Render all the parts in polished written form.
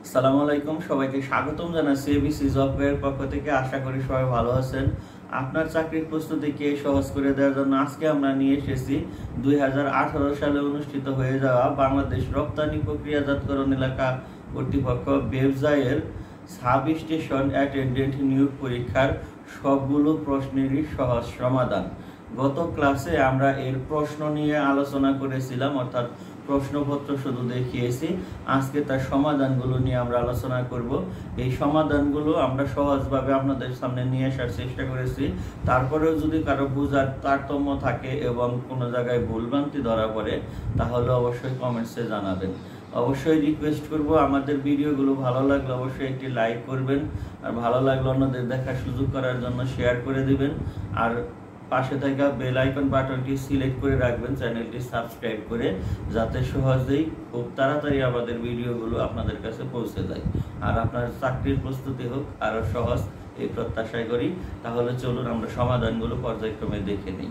আসসালামু আলাইকুম, সবাইকে স্বাগতম জানাচ্ছি এবিসি জবের পক্ষ থেকে। আশা করি সবাই ভালো আছেন। আপনার চাকরির প্রস্তুতিকে সহজ করে দেওয়ার জন্য আজকে আমরা নিয়ে এসেছি 2018 সালে অনুষ্ঠিত হয়ে যাওয়া বাংলাদেশ রপ্তানি প্রক্রিয়াজাতকরণ এলাকা কর্তৃপক্ষ ব্যবসায়ের সাব স্টেশন অ্যাটেন্ডেন্ট নিয়োগ পরীক্ষার সবগুলো প্রশ্নেরই সহজ সমাধান। গত ক্লাসে আমরা এর প্রশ্ন নিয়ে আলোচনা করেছিলাম, অর্থাৎ প্রশ্নপত্র শুধু দেখিয়েছি। আজকে তার সমাধানগুলো নিয়ে আমরা আলোচনা করব। এই সমাধানগুলো আমরা সহজভাবে আপনাদের সামনে নিয়ে আসার চেষ্টা করেছি। তারপরেও যদি কারো বোঝার তারতম্য থাকে এবং কোনো জায়গায় ভুলভ্রান্তি ধরা পড়ে, তাহলে অবশ্যই কমেন্টসে জানাবেন। অবশ্যই রিকোয়েস্ট করব, আমাদের ভিডিওগুলো ভালো লাগলে অবশ্যই একটি লাইক করবেন, আর ভালো লাগলে অন্যদের দেখার সুযোগ করার জন্য শেয়ার করে দিবেন, আর পাশে থাকা বেল আইকন বাটনটি সিলেক্ট করে রাখবেন, চ্যানেলটি সাবস্ক্রাইব করে, যাতে সহজেই খুব তাড়াতাড়ি আমাদের ভিডিওগুলো আপনাদের কাছে পৌঁছে যায় আর আপনার চাকরির প্রস্তুতি হোক আরও সহজ, এই প্রত্যাশাই করি। তাহলে চলুন আমরা সমাধানগুলো পর্যায়ক্রমে দেখে নিই।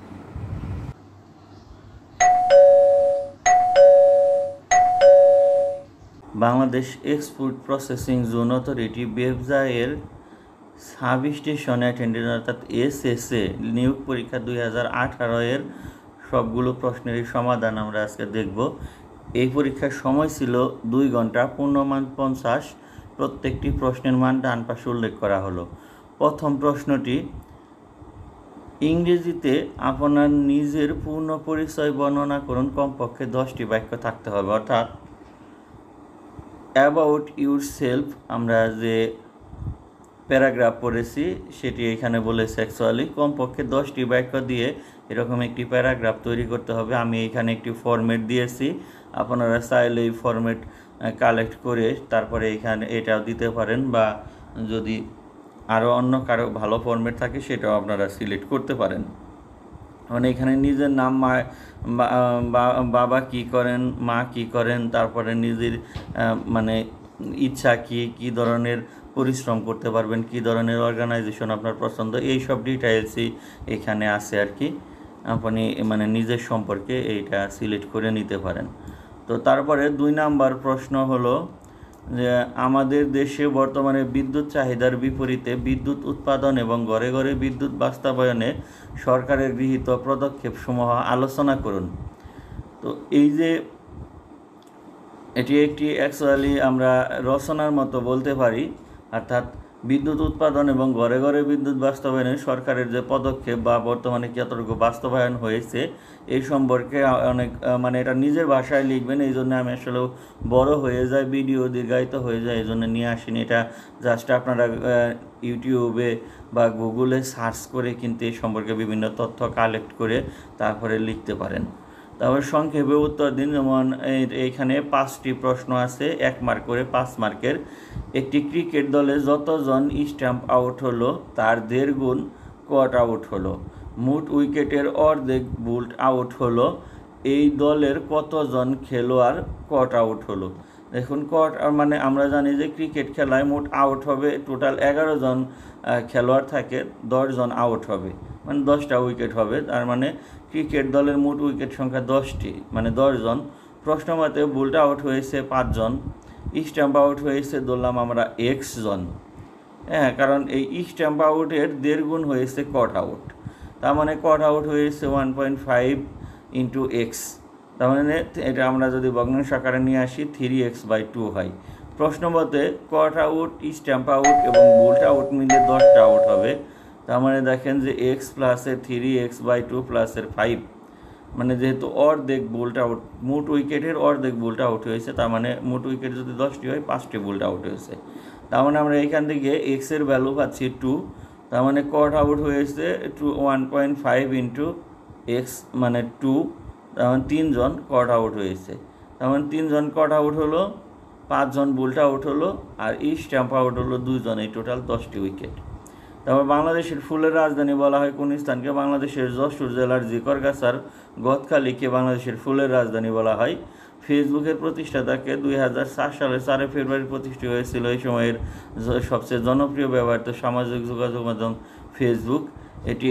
Bangladesh export processing zone authority ব্যবসায়ের সাব স্টেশন অ্যাটেন্ডেন্ট অর্থাৎ এসএসএ নিয়োগ পরীক্ষা 2018 এর সবগুলো প্রশ্নেরই সমাধান আমরা আজকে দেখব। এই পরীক্ষার সময় ছিল 2 ঘন্টা, পূর্ণমান 50। প্রত্যেকটি প্রশ্নের মান ডান পাশে উল্লেখ করা হলো। প্রথম প্রশ্নটি, ইংরেজিতে আপনার নিজের পূর্ণ পরিচয় বর্ণনা করুন, কমপক্ষে 10টি বাক্য থাকতে হবে। অর্থাৎ অ্যাবাউট ইউর সেলফ আমরা যে প্যারাগ্রাফ পড়েছি সেটি এখানে বলেছে অ্যাকচুয়ালি কমপক্ষে 10টি বাক্য দিয়ে এরকম একটি প্যারাগ্রাফ তৈরি করতে হবে। আমি এখানে একটি ফরম্যাট দিয়েছি, আপনারা চাইলে এই ফরম্যাট কালেক্ট করে তারপরে এখানে এটাও দিতে পারেন, বা যদি আরও অন্য কারো ভালো ফরম্যাট থাকে সেটাও আপনারা সিলেক্ট করতে পারেন। মানে এখানে নিজের নাম, বাবা কি করেন, মা কি করেন, তারপরে নিজের মানে ইচ্ছা কি ধরনের পরিশ্রম করতে পারবেন, কি ধরনের অর্গানাইজেশন আপনার পছন্দ, এই সব ডিটেইলসই এখানে আছে আর কি। আপনি মানে নিজের সম্পর্কে এইটা সিলেক্ট করে নিতে পারেন। তো তারপরে 2 নাম্বার প্রশ্ন হলো যে আমাদের দেশে বর্তমানে বিদ্যুৎ চাহিদার বিপরীতে বিদ্যুৎ উৎপাদন এবং ঘরে ঘরে বিদ্যুৎ বাস্তবায়নে সরকারের গৃহীত পদক্ষেপসমূহ আলোচনা করুন। তো এই যে এটি একটি অ্যাকচুয়ালি আমরা রচনার মতো বলতে পারি, অর্থাৎ বিদ্যুৎ উৎপাদন এবং ঘরে ঘরে বিদ্যুৎ বাস্তবায়নে সরকারের যে পদক্ষেপ বা বর্তমানে কতটুকু বাস্তবায়ন হয়েছে এই সম্পর্কে অনেক মানে এটা নিজের ভাষায় লিখবেন। এই জন্য আমি আসলে বড় হয়ে যায়, ভিডিও দীর্ঘায়িত হয়ে যায়, এই জন্য নিয়ে আসিনি। এটা জাস্ট আপনারা ইউটিউবে বা গুগলে সার্চ করে কিন্তু এই সম্পর্কে বিভিন্ন তথ্য কালেক্ট করে তারপরে লিখতে পারেন। তারপর সংক্ষেপে উত্তর দিন। যেমন এইখানে 5টি প্রশ্ন আছে, 1 মার্ক করে, 5 মার্কের। একটি ক্রিকেট দলে যতজন স্টাম্প আউট হলো তার 1.5 গুণ কট আউট হলো। মোট উইকেটের অর্ধেক বোল্ট আউট হলো। এই দলের কতজন খেলোয়াড় কট আউট হলো। দেখুন, কট মানে আমরা জানি যে ক্রিকেট খেলায় মোট আউট হবে, টোটাল 11 জন খেলোয়াড় থাকে, 10 জন আউট হবে, মানে 10টা উইকেট হবে। তার মানে ক্রিকেট দলের মোট উইকেট সংখ্যা 10টি, মানে 10 জন। প্রশ্ন মতে বোল্ট আউট হয়েছে 5 জন, স্টাম্প আউট হয়েছে ধরলাম আমরা x জন। হ্যাঁ, কারণ এই স্টাম্প আউটের 1.5 গুণ হয়েছে কট আউট, তার মানে কট আউট হয়েছে 1.5 ইন্টু এক্স। তার মানে এটা আমরা যদি ভগ্নাংশ আকারে নিয়ে আসি 3x/2 হয়। প্রশ্ন মতে কট আউট, স্টাম্প আউট এবং বোল্ট আউট মিলে 10টা আউট হবে। তার মানে দেখেন যে x প্লাসের 3x/2 প্লাসের 5, মানে যেহেতু অর্ধেক বোল্ট আউট, মোট উইকেটের অর্ধেক বোল্ট আউট হয়েছে, তার মানে মোট উইকেট যদি 10টি হয় 5টি বোল্ট আউট হয়েছে। তার মানে আমরা এখান থেকে এক্সের ভ্যালু পাচ্ছি 2, তার মানে কট আউট হয়েছে 1.5 ইন্টু এক্স মানে 2, তার মানে 3 জন কট আউট হয়েছে। তার মানে 3 জন কট আউট হলো, 5 জন বোল্ট আউট হলো, আর স্টাম্প আউট হলো 2 জন, এই টোটাল 10টি উইকেট। তারপর বাংলাদেশের ফুলের রাজধানী বলা হয় কোন স্থানকে? বাংলাদেশের যশোর জেলার জিকরগাছার গদখালিকে বাংলাদেশের ফুলের রাজধানী বলা হয়। ফেসবুকের প্রতিষ্ঠাতাকে 2004 সালে 4 ফেব্রুয়ারি প্রতিষ্ঠিত হয়েছিল। এই সময়ের সবচেয়ে জনপ্রিয় ব্যবহৃত সামাজিক যোগাযোগ মাধ্যম ফেসবুক। এটি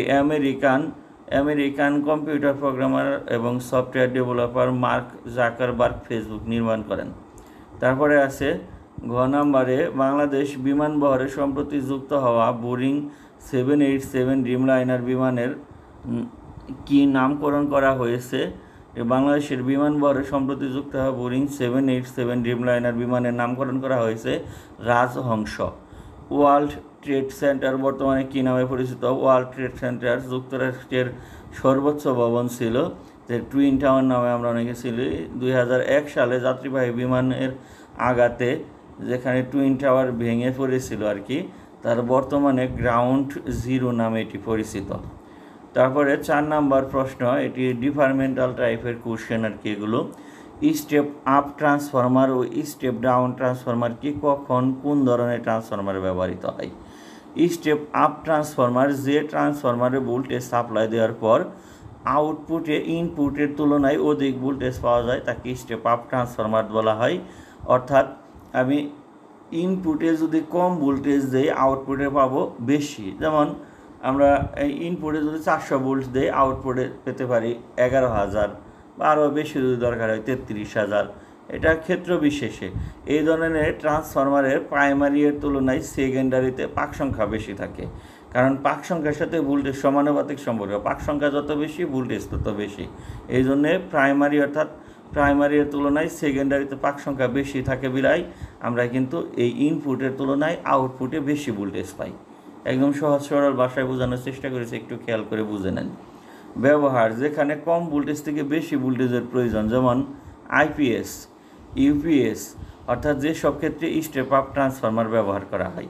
আমেরিকান কম্পিউটার প্রোগ্রামার এবং software developer Mark Zuckerberg Facebook নির্মাণ করেন। তারপরে আছে ঘ নাম্বারে বাংলাদেশ বিমানবন্দরে সম্প্রতি যুক্ত হওয়া বোয়িং 787 ড্রিমলাইনার বিমানের কি নামকরণ করা হয়েছে? বাংলাদেশের বিমানবন্দরে সম্প্রতি যুক্ত হওয়া বোয়িং 787 ড্রিমলাইনার বিমানের নামকরণ করা হয়েছে রাজহংস। ওয়ার্ল্ড ট্রেড সেন্টার বর্তমানে কী নামে পরিচিত? ওয়ার্ল্ড ট্রেড সেন্টার যুক্তরাষ্ট্রের সর্বোচ্চ ভবন ছিল, যে টুইন টাওয়ার নামে আমরা অনেকে ছিলি। 2001 সালে যাত্রীবাহী বিমানের আঘাতে যেখানে টুইন টাওয়ার ভেঙে পড়েছিল আর কি, তার বর্তমানে গ্রাউন্ড জিরো নামে এটি পরিচিত। তারপরে 4 নাম্বার প্রশ্ন, এটি ডিপার্টমেন্টাল টাইপের কোশ্চেন আর কি এগুলো। স্টেপ আপ ট্রান্সফরমার ও স্টেপ ডাউন ট্রান্সফরমার কি কখন কোন ধরনের ট্রান্সফরমারে ব্যবহৃত হয়? স্টেপ আপ ট্রান্সফরমার যে ট্রান্সফরমারে ভোল্টেজ সাপ্লাই দেওয়ার পর আউটপুটে ইনপুটের তুলনায় অধিক ভোল্টেজ পাওয়া যায় তাকে স্টেপ আপ ট্রান্সফরমার বলা হয়। অর্থাৎ আমি ইনপুটে যদি কম ভোল্টেজ দেই আউটপুটে পাবো বেশি। যেমন আমরা ইনপুটে যদি 400 ভোল্ট দেই আউটপুটে পেতে পারি 11,000 বা আরও বেশি যদি দরকার হয় 33,000। এটা ক্ষেত্র বিশেষে এই ধরনের ট্রান্সফরমারের প্রাইমারি এর তুলনায় সেকেন্ডারিতে পাক সংখ্যা বেশি থাকে, কারণ পাক সংখ্যার সাথে ভোল্টেজ সমানুপাতিক সম্পর্ক, পাক সংখ্যা যত বেশি ভোল্টেজ তত বেশি। এই জন্যে প্রাইমারি অর্থাৎ প্রাইমারি এর তুলনায় সেকেন্ডারিতে পাক সংখ্যা বেশি থাকে বিলাই আমরা কিন্তু এই ইনপুটের তুলনায় আউটপুটে বেশি ভোল্টেজ পাই। একদম সহজ সরল ভাষায় বোঝানোর চেষ্টা করেছি, একটু খেয়াল করে বুঝে নেন। ব্যবহার, যেখানে কম ভোল্টেজ থেকে বেশি ভোল্টেজের প্রয়োজন, যেমন আইপিএস, ইউপিএস, অর্থাৎ যে সব ক্ষেত্রে স্টেপ আপ ট্রান্সফরমার ব্যবহার করা হয়,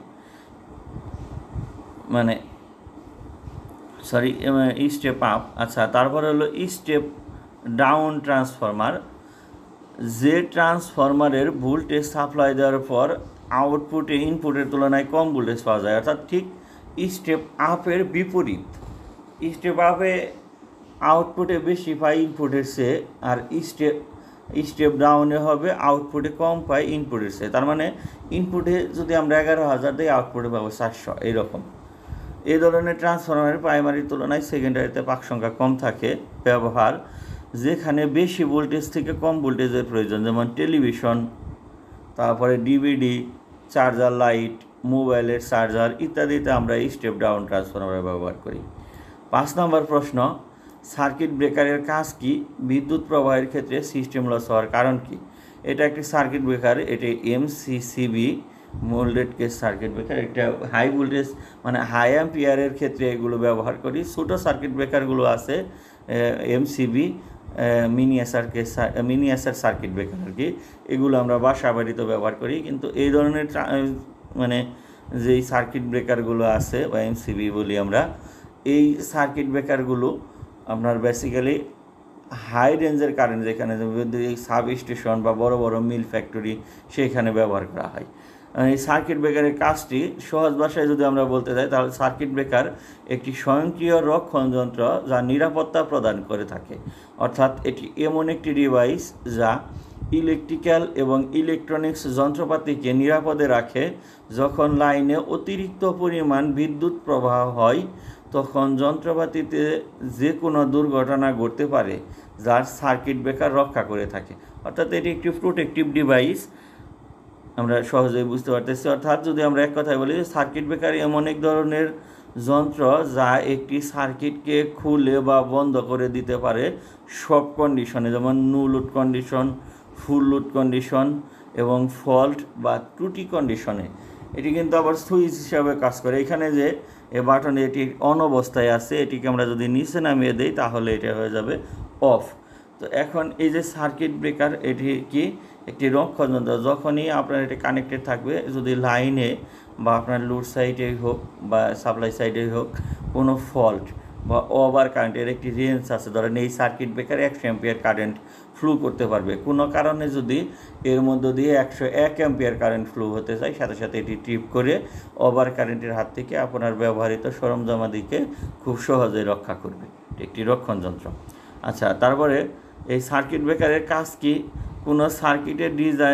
মানে স্টেপ আপ। আচ্ছা, তারপরে হলো স্টেপ ডাউন ট্রান্সফরমার, যে ট্রান্সফরমারের ভোল্টেজ সাপ্লাই দেওয়ার পর আউটপুটে ইনপুটের তুলনায় কম ভোল্টেজ পাওয়া যায়, অর্থাৎ ঠিক স্টেপ আপের বিপরীত। স্টেপ আপে আউটপুটে বেশি পাই ইনপুটের চেয়ে, আর স্টেপ ডাউনে হবে আউটপুটে কম পাই ইনপুটের চেয়ে। তার মানে ইনপুটে যদি আমরা 11,000 দিই আউটপুটে পাবো 400, এইরকম। এই ধরনের ট্রান্সফরমারের প্রাইমারির তুলনায় সেকেন্ডারিতে পাক সংখ্যা কম থাকে। ব্যবহার, যেখানে বেশি ভোল্টেজ থেকে কম ভোল্টেজের প্রয়োজন, যেমন টেলিভিশন, তারপরে ডিভিডি, চার্জার লাইট, মোবাইলের চার্জার ইত্যাদিতে আমরা স্টেপ ডাউন ট্রান্সফরমার ব্যবহার করি। 5 নম্বর প্রশ্ন, সার্কিট ব্রেকারের কাজ কি? বিদ্যুৎ প্রবাহের ক্ষেত্রে সিস্টেম লস হওয়ার কারণ কি? এটা একটি সার্কিট ব্রেকার, এটি MCCB molded case circuit breaker. এটা হাই ভোল্টেজ মানে হাই অ্যাম্পিয়ারের ক্ষেত্রে এগুলো ব্যবহার করি। ছোটো সার্কিট ব্রেকারগুলো আছে এমসিবি মিনিয়েচার সার্কিট ব্রেকার আর কি, এগুলো আমরা বাসা বাড়িতে ব্যবহার করি। কিন্তু এই ধরনের মানে যেই সার্কিট ব্রেকারগুলো আছে বা এমসিবি বলি আমরা, এই সার্কিট ব্রেকারগুলো আপনার বেসিক্যালি হাই রেঞ্জের কারেন্ট, যেখানে সাব স্টেশন বা বড় বড় মিল ফ্যাক্টরি সেখানে ব্যবহার করা হয়। এই সার্কিট ব্রেকারের কাজটি সহজ ভাষায় যদি আমরা বলতে যাই, তাহলে সার্কিট ব্রেকার একটি স্বয়ংক্রিয় রক্ষণ যন্ত্র যা নিরাপত্তা প্রদান করে থাকে। অর্থাৎ এটি এমন একটি ডিভাইস যা ইলেকট্রিক্যাল এবং ইলেকট্রনিক্স যন্ত্রপাতিকে নিরাপদে রাখে। যখন লাইনে অতিরিক্ত পরিমাণ বিদ্যুৎ প্রবাহ হয় তখন যন্ত্রপাতিতে যে কোনো দুর্ঘটনা ঘটতে পারে, যার সার্কিট ব্রেকার রক্ষা করে থাকে। অর্থাৎ এটি একটি প্রোটেক্টিভ ডিভাইস, আমরা সহজেই বুঝতে পারতেছি। অর্থাৎ যদি আমরা এক কথায় বলি, সার্কিট ব্রেকার এমন এক ধরনের যন্ত্র যা একটি সার্কিটকে খুলে বা বন্ধ করে দিতে পারে সব কন্ডিশনে, যেমন no load condition, full load condition এবং ফল্ট বা ত্রুটি কন্ডিশনে। এটি কিন্তু আবার সুইচ হিসাবে কাজ করে। এখানে যে এ বাটনে এটি অন অবস্থায় আছে, এটিকে আমরা যদি নিচে নামিয়ে দিই তাহলে এটা হয়ে যাবে অফ। তো এখন এই যে সার্কিট ব্রেকার, এটি কি একটি রক্ষণ যন্ত্র। যখনই আপনার এটি কানেক্টেড থাকবে, যদি লাইনে বা আপনার লোড সাইডে হোক বা সাপ্লাই সাইডে হোক কোনো ফল্ট বা ওভার কারেন্টের একটি রেঞ্জ আছে, ধরেন এই circuit breaker 100 ampere current flow করতে পারবে। কোনো কারণে যদি এর মধ্য দিয়ে 101 অ্যাম্পিয়ার কারেন্ট ফ্লো হতে চায়, সাথে সাথে এটি ট্রিপ করে ওভার কারেন্টের হাত থেকে আপনার ব্যবহৃত সরঞ্জামাদিকে খুব সহজে রক্ষা করবে। একটি রক্ষণ যন্ত্র। আচ্ছা, তারপরে এই সার্কিট ব্রেকারের কাজ কি? কোনো সার্কিটের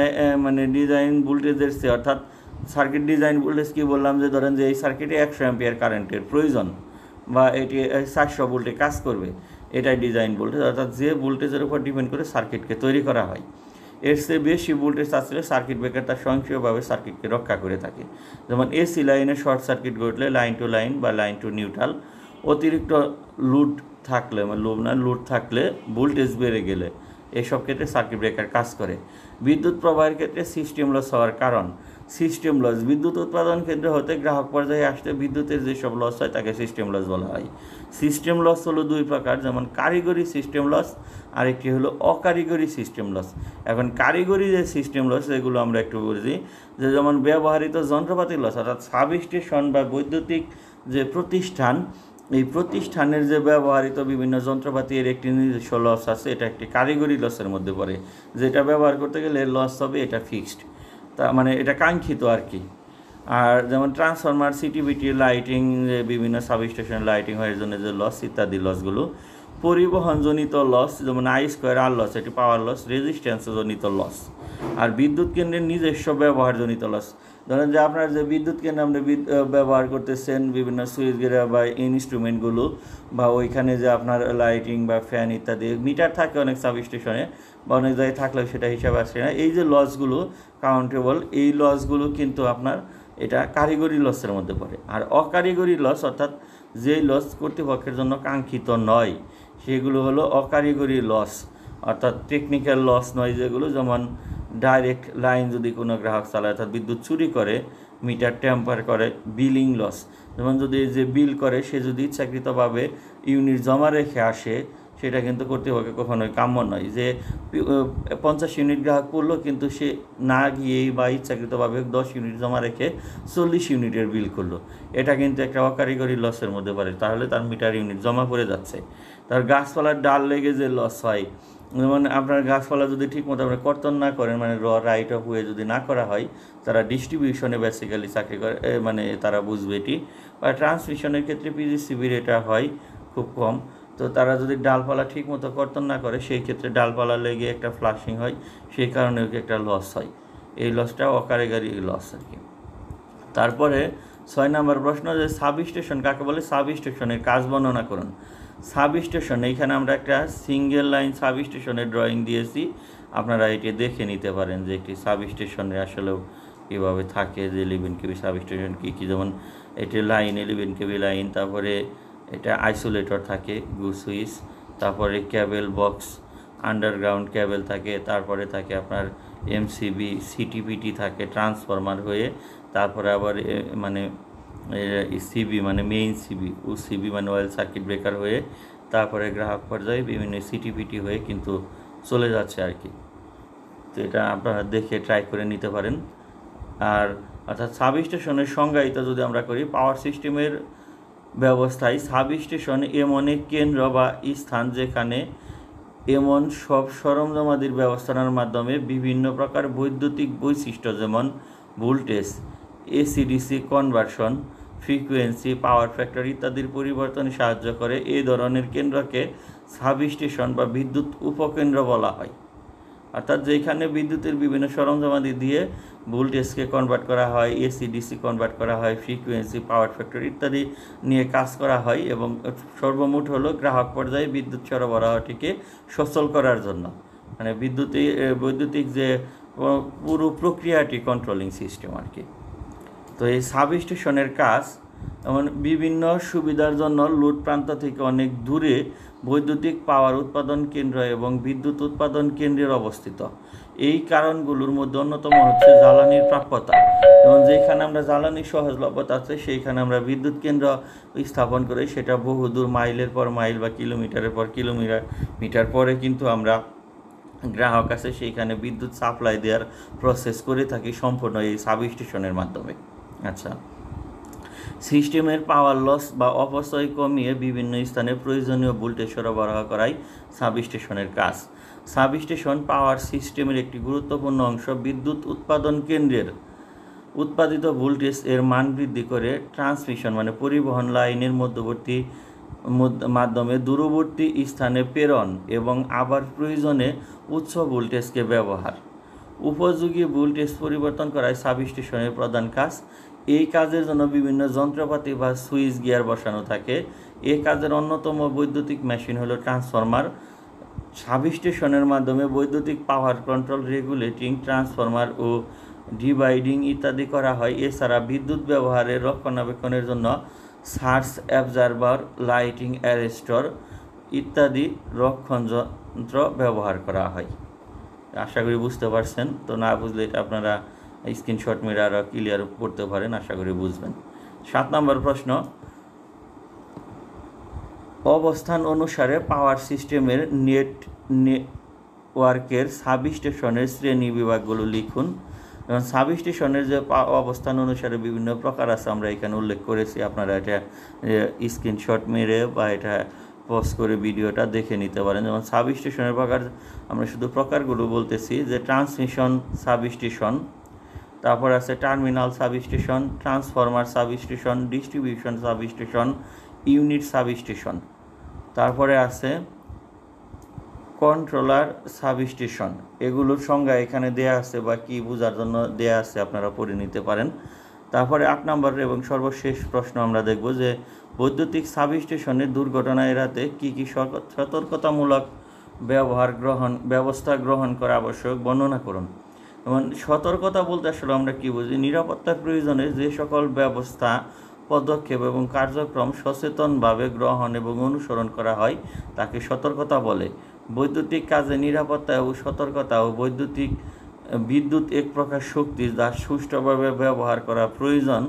ডিজাইন ভোল্টেজের চেয়ে, অর্থাৎ সার্কিট ডিজাইন ভোল্টেজ কি বললাম, যে ধরেন যে এই সার্কিটে 100 অ্যাম্পিয়ার কারেন্টের প্রয়োজন বা এটি 400 ভোল্টে কাজ করবে, এটাই ডিজাইন ভোল্টেজ। অর্থাৎ যে ভোল্টেজের উপর ডিপেন্ড করে সার্কিটকে তৈরি করা হয়। এর চেয়ে বেশি ভোল্টেজ আসলে সার্কিট ব্রেকার তার স্বয়ংক্রিয়ভাবে সার্কিটকে রক্ষা করে থাকে। যেমন এসি লাইনে শর্ট সার্কিট ঘটলে লাইন টু লাইন বা লাইন টু নিউট্রাল অতিরিক্ত লোড থাকলে লোড থাকলে ভোল্টেজ বেড়ে গেলে এসব ক্ষেত্রে সার্কিট ব্রেকার কাজ করে। বিদ্যুৎ প্রবাহের ক্ষেত্রে সিস্টেম লস হওয়ার কারণ। সিস্টেম লস বিদ্যুৎ উৎপাদন কেন্দ্র হতে গ্রাহক পর্যায়ে আসতে বিদ্যুতের যেসব লস হয় তাকে সিস্টেম লস বলা হয়। সিস্টেম লস হলো দুই প্রকার, যেমন কারিগরি সিস্টেম লস আর একটি হলো অকারিগরি সিস্টেম লস। এখন কারিগরি যে সিস্টেম লস এগুলো আমরা একটু বুঝি, যে যেমন ব্যবহৃত যন্ত্রপাতির লস, অর্থাৎ সাবস্টেশন বা বৈদ্যুতিক যে প্রতিষ্ঠান, এই প্রতিষ্ঠানের যে ব্যবহৃত বিভিন্ন যন্ত্রপাতি এর একটি নিজস্ব লস আছে, এটা একটি কারিগরি লসের মধ্যে পড়ে। যেটা ব্যবহার করতে গেলে লস হবে, এটা ফিক্সড, তা মানে এটা কাঙ্ক্ষিত আর কি। আর যেমন ট্রান্সফরমার, সিটিভিটি, লাইটিং, বিভিন্ন সাবস্টেশন লাইটিং হয় এর জন্য যে লস ইত্যাদি লসগুলো। পরিবহনজনিত লস যেমন আই স্কোয়ার আর লস, এটি পাওয়ার লস, রেজিস্ট্যান্সজনিত লস। আর বিদ্যুৎ কেন্দ্রের নিজস্ব ব্যবহারজনিত লস, ধরেন যে আপনার যে বিদ্যুৎ কেন্দ্রে আপনি ব্যবহার করতেছেন বিভিন্ন সুইচ গিরা বা ইনস্ট্রুমেন্টগুলো, বা ওইখানে যে আপনার লাইটিং বা ফ্যান ইত্যাদি মিটার থাকে অনেক সাবস্টেশনে বা অনেক জায়গায় থাকলেও সেটা হিসাবে আসে না। এই যে লসগুলো কাউন্টেবল, এই লসগুলো কিন্তু আপনার এটা কারিগরি লসের মধ্যে পড়ে। আর অকারিগরি লস অর্থাৎ যেই লস কর্তৃপক্ষের জন্য কাঙ্ক্ষিত নয় সেগুলো হলো অকারিগরি লস, অর্থাৎ টেকনিক্যাল লস নয় যেগুলো, যেমন ডাইরেক্ট লাইন যদি কোনো গ্রাহক চালায় অর্থাৎ বিদ্যুৎ চুরি করে, মিটার ট্যাম্পার করে, বিলিং লস, যেমন যদি যে বিল করে সে যদি ইচ্ছাকৃতভাবে ইউনিট জমা রেখে আসে সেটা কিন্তু কর্তৃপক্ষের কখনোই কাম্য নয়। যে 50 ইউনিট গ্রাহক পড়লো কিন্তু সে না গিয়েই বা ইচ্ছাকৃতভাবে 10 ইউনিট জমা রেখে 40 ইউনিটের বিল করলো, এটা কিন্তু একটা অকারিগরি লসের মধ্যে পড়ে, তাহলে তার মিটার ইউনিট জমা পড়ে যাচ্ছে। তার গাছপালার ডাল লেগে যে লস হয়, যেমন আপনার গাছপালা যদি ঠিকমতো আপনি কর্তন না করেন, মানে রাইট অফ ওয়ে যদি না করা হয়, তারা ডিস্ট্রিবিউশনে বেসিক্যালি চাকরি করে, মানে তারা বুঝবে এটি। বা ট্রান্সমিশনের ক্ষেত্রে পিজিসিবির এটা হয় খুব কম, তো তারা যদি ডালপালা ঠিকমতো কর্তন না করে সেই ক্ষেত্রে ডালপালা লেগে একটা ফ্লাশিং হয়, সেই কারণে একটা লস হয়। এই লসটা অকারিগরি লস আর কি। তারপরে 6 নম্বর প্রশ্ন, যে সাবস্টেশন কাকে বলে? সাবস্টেশনের কাজ বর্ণনা করুন। সাবস্টেশন, এইখানে আমরা একটা সিঙ্গেল লাইন সাবস্টেশনের ড্রয়িং দিয়েছি, আপনারা এটি দেখে নিতে পারেন যে একটি সাবস্টেশনে আসলেও কীভাবে থাকে, যে 11 কেবি সাবস্টেশন কী কী, যেমন এটি লাইন 11 কেবি লাইন, তারপরে এটা আইসোলেটর থাকে, গু সুইচ, তারপরে ক্যাবেল বক্স, আন্ডারগ্রাউন্ড ক্যাবেল থাকে, তারপরে থাকে আপনার এমসিবি, সিটিপিটি থাকে ট্রান্সফরমার হয়ে, তারপরে আবার মানে সিবি মানে মেইন সিবি, ও সিবি মানে অয়েল সার্কিট ব্রেকার হয়ে তারপরে গ্রাহক পর্যায়ে বিভিন্ন সিটিপিটি হয়ে কিন্তু চলে যাচ্ছে আর কি। তো এটা আপনারা দেখে ট্রাই করে নিতে পারেন। আর অর্থাৎ সাবস্টেশনের সংজ্ঞায়িত যদি আমরা করি, পাওয়ার সিস্টেমের ব্যবস্থায় সাবস্টেশন এমন এক কেন্দ্র বা স্থান যেখানে এমন সব সরঞ্জামাদির ব্যবস্থার মাধ্যমে বিভিন্ন প্রকার বৈদ্যুতিক বৈশিষ্ট্য যেমন voltage, AC DC conversion, frequency, power factor ইত্যাদির পরিবর্তনে সাহায্য করে। এই ধরনের কেন্দ্রকে সাবস্টেশন বা বিদ্যুৎ উপকেন্দ্র বলা হয়। অর্থাৎ যেখানে বিদ্যুতের বিভিন্ন সরঞ্জামাদি দিয়ে ভোল্টেজকে কনভার্ট করা হয়, এসিডিসি কনভার্ট করা হয়, ফ্রিকোয়েন্সি, পাওয়ার ফ্যাক্টর ইত্যাদি নিয়ে কাজ করা হয়, এবং সর্বমোট হলো গ্রাহক পর্যায়ে বিদ্যুৎ সরবরাহটিকে সচল করার জন্য, মানে বৈদ্যুতিক যে পুরো প্রক্রিয়াটি কন্ট্রোলিং সিস্টেম আর কি। তো এই সাবস্টেশনের কাজ যেমন বিভিন্ন সুবিধার জন্য লোড প্রান্ত থেকে অনেক দূরে বৈদ্যুতিক পাওয়ার উৎপাদন কেন্দ্র এবং বিদ্যুৎ উৎপাদন কেন্দ্রের অবস্থিত। এই কারণগুলোর মধ্যে অন্যতম হচ্ছে জ্বালানির প্রাপ্যতা, এবং যেখানে আমরা জ্বালানির সহজলভ্যতা আছে সেইখানে আমরা বিদ্যুৎ কেন্দ্র স্থাপন করি, সেটা বহুদূর মাইলের পর মাইল বা কিলোমিটারের পর কিলোমিটার পরে কিন্তু আমরা গ্রাহক আছে সেইখানে বিদ্যুৎ সাপ্লাই দেওয়ার প্রসেস করে থাকি সম্পূর্ণ এই সাবস্টেশনের মাধ্যমে। আচ্ছা, সিস্টেমের পাওয়ার লস বা অপচয় কমিয়ে বিভিন্ন স্থানে প্রয়োজনীয় ভোল্টেজ সরবরাহ করাই সাবস্টেশনের কাজ। সাবস্টেশন পাওয়ার সিস্টেমের একটি গুরুত্বপূর্ণ অংশ। বিদ্যুৎ উৎপাদন কেন্দ্রের উৎপাদিত ভোল্টেজ এর মান বৃদ্ধি করে ট্রান্সমিশন মানে পরিবহন লাইনের মাধ্যমে দূরবর্তী স্থানে প্রেরণ এবং আবার প্রয়োজনে উচ্চ ভোল্টেজকে ব্যবহার। উপযোগী ভোল্টেজ পরিবর্তন করাই সাবস্টেশনের প্রধান কাজ। এই কাজের জন্য বিভিন্ন যন্ত্রপাতি বা সুইচ গিয়ার বসানো থাকে। এই কাজের অন্যতম বৈদ্যুতিক মেশিন হলো ট্রান্সফরমার। সাবস্টেশনের মাধ্যমে বৈদ্যুতিক পাওয়ার কন্ট্রোল, রেগুলেটিং, ট্রান্সফরমার ও ডিভাইডিং ইত্যাদি করা হয়। এছাড়া বিদ্যুৎ ব্যবহারের রক্ষণাবেক্ষণের জন্য সার্জ অ্যাবজার্ভার, লাইটিং অ্যারেস্টর ইত্যাদি রক্ষণ যন্ত্র ব্যবহার করা হয়। আশা করি বুঝতে পারছেন। তো না বুঝলে এটা আপনারা স্ক্রিনশট মেরে আরও ক্লিয়ার করতে পারেন, আশা করি বুঝবেন। 7 নম্বর প্রশ্ন, অবস্থান অনুসারে পাওয়ার সিস্টেমের নেটওয়ার্কের সাবস্টেশনের শ্রেণী বিভাগগুলো লিখুন। এবং সাবস্টেশনের যে অবস্থান অনুসারে বিভিন্ন প্রকার আছে আমরা এখানে উল্লেখ করেছি, আপনারা এটা স্ক্রিনশট মেরে বা এটা পজ করে ভিডিওটা দেখে নিতে পারেন। যেমন সাবস্টেশনের প্রকার আমরা শুধু প্রকারগুলো বলতেছি, যে ট্রান্সমিশন সাবস্টেশন, তারপর আছে terminal substation, transformer substation, distribution substation, unit substation, তারপরে আছে কন্ট্রোলার সাবস্টেশন। এগুলোর সংজ্ঞা এখানে দেয়া আছে বা কি বোঝার জন্য দেয়া আছে আপনারা পড়ে নিতে পারেন। তারপরে 8 নম্বর এবং সর্বশেষ প্রশ্ন আমরা দেখব যে বৈদ্যুতিক দুর্ঘটনা এড়াতে কী কী সতর্কতামূলক ব্যবস্থা গ্রহণ করা আবশ্যক বর্ণনা করুন। এবং সতর্কতা বলতে আসলে আমরা কি বুঝি, নিরাপত্তার প্রয়োজনে যে সকল ব্যবস্থা, পদক্ষেপ এবং কার্যক্রম সচেতনভাবে গ্রহণ এবং অনুসরণ করা হয় তাকে সতর্কতা বলে। বৈদ্যুতিক কাজে নিরাপত্তা ও সতর্কতা ও বিদ্যুৎ এক প্রকার শক্তি যা সুষ্ঠুভাবে ব্যবহার করা প্রয়োজন,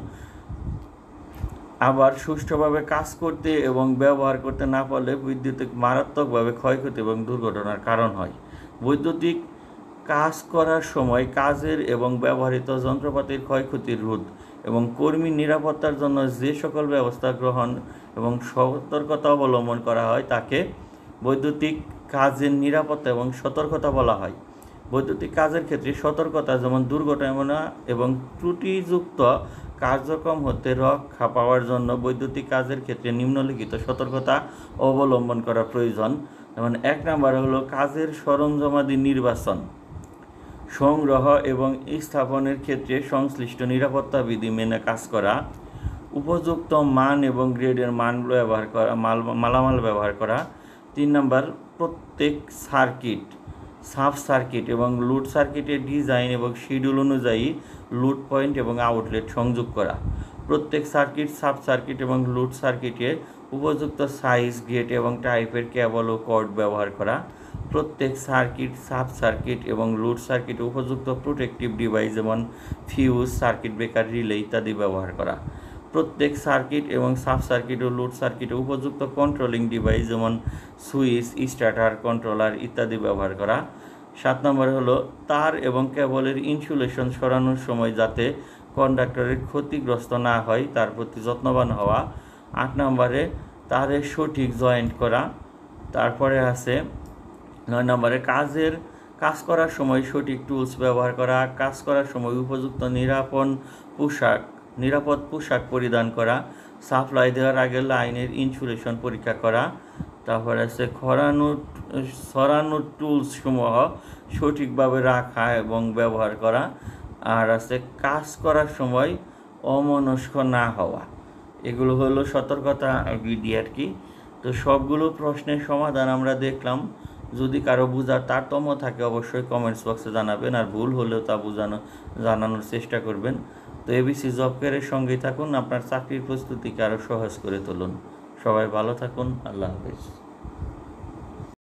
আবার সুষ্ঠুভাবে কাজ করতে এবং ব্যবহার করতে না পারলে বিদ্যুৎ মারাত্মকভাবে ক্ষয়ক্ষতি এবং দুর্ঘটনার কারণ হয়। বৈদ্যুতিক কাজ করার সময় কাজের এবং ব্যবহৃত যন্ত্রপাতির ক্ষয়ক্ষতির রোধ এবং কর্মী নিরাপত্তার জন্য যে সকল ব্যবস্থা গ্রহণ এবং সতর্কতা অবলম্বন করা হয় তাকে বৈদ্যুতিক কাজের নিরাপত্তা এবং সতর্কতা বলা হয়। বৈদ্যুতিক কাজের ক্ষেত্রে সতর্কতা যেমন দুর্ঘটনা এবং ত্রুটিযুক্ত কার্যক্রম হতে রক্ষা পাওয়ার জন্য বৈদ্যুতিক কাজের ক্ষেত্রে নিম্নলিখিত সতর্কতা অবলম্বন করা প্রয়োজন। যেমন 1 নম্বর হলো কাজের সরঞ্জামাদি নির্বাচন, সংগ্রহ এবং স্থাপনের ক্ষেত্রে সংশ্লিষ্ট নিরাপত্তা বিধি মেনে কাজ করা, উপযুক্ত মান এবং গ্রেডের মালামাল ব্যবহার করা। 3 নম্বর প্রত্যেক সার্কিট, সাব সার্কিট এবং লোড সার্কিটের ডিজাইন এবং শিডিউল অনুযায়ী লোড পয়েন্ট এবং আউটলেট সংযোগ করা। প্রত্যেক সার্কিট, সাব সার্কিট এবং লোড সার্কিটে উপযুক্ত সাইজ, গ্রেড এবং টাইপের কেবল ও কর্ড ব্যবহার করা। প্রত্যেক সার্কিট, সাব সার্কিট এবং লোড সার্কিটে উপযুক্ত প্রোটেক্টিভ ডিভাইস যেমন ফিউজ, সার্কিট ব্রেকার, রিলে ইত্যাদি ব্যবহার করা। প্রত্যেক সার্কিট এবং সাব সার্কিট ও লোড সার্কিটে উপযুক্ত কন্ট্রোলিং ডিভাইস যেমন সুইচ, স্টার্টার, কন্ট্রোলার ইত্যাদি ব্যবহার করা। 7 নম্বরে হলো তার এবং কেবলের ইনসুলেশন সরানোর সময় যাতে কন্ডাক্টরের ক্ষতিগ্রস্ত না হয় তার প্রতি যত্নবান হওয়া। 8 নম্বরে তারের সঠিক জয়েন্ট করা। তারপরে আছে 9 নম্বরে কাজ করার সময় সঠিক টুলস ব্যবহার করা, কাজ করার সময় উপযুক্ত নিরাপদ পোশাক পরিধান করা, সাপ্লাই দেওয়ার আগে লাইনের ইনসুলেশন পরীক্ষা করা। তারপরে আছে সরানোর টুলস সমূহ সঠিকভাবে রাখা এবং ব্যবহার করা। আর আছে কাজ করার সময় অমনস্ক না হওয়া। এগুলো হলো সতর্কতা বিধি আর কি। তো সবগুলো প্রশ্নের সমাধান আমরা দেখলাম। যদি কারো বোঝার তারতম্য থাকে অবশ্যই কমেন্টস বক্সে জানাবেন, আর ভুল হলেও তা জানানোর চেষ্টা করবেন। তো এবিসি জব কেয়ারের সঙ্গেই থাকুন, আপনার চাকরির প্রস্তুতিকে আরও সহজ করে তুলুন। সবাই ভালো থাকুন, আল্লাহ হাফেজ।